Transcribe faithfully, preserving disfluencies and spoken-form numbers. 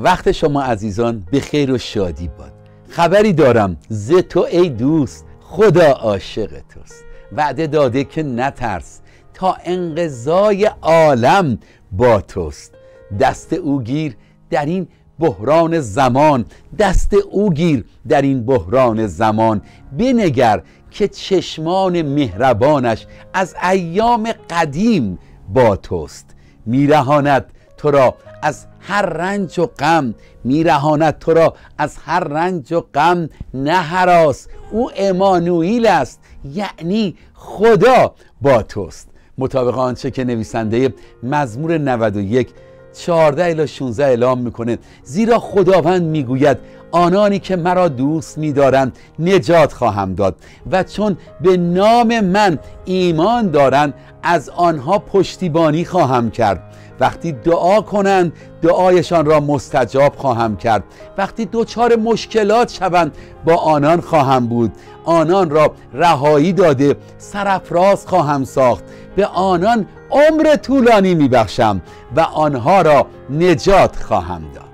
وقت شما عزیزان به خیر و شادی باد. خبری دارم ز تو ای دوست، خدا عاشق توست. وعده داده که نترس، تا انقضای عالم با توست. دست او گیر در این بحران زمان، دست او گیر در این بحران زمان. بنگر که چشمان مهربانش از ایام قدیم با توست. میرهاند تو را از هر رنج و غم، میرهاند تو را از هر رنج و غم. نه هراس، او امانوئیل است، یعنی خدا با توست. مطابق آنچه که نویسنده مزمور نود و یک چهارده الی شانزده اعلام میکنه، زیرا خداوند میگوید آنانی که مرا دوست می‌دارند نجات خواهم داد و چون به نام من ایمان دارند از آنها پشتیبانی خواهم کرد. وقتی دعا کنند دعایشان را مستجاب خواهم کرد. وقتی دچار مشکلات شوند با آنان خواهم بود. آنان را رهایی داده سرافراز خواهم ساخت. به آنان عمر طولانی میبخشم و آنها را نجات خواهم داد.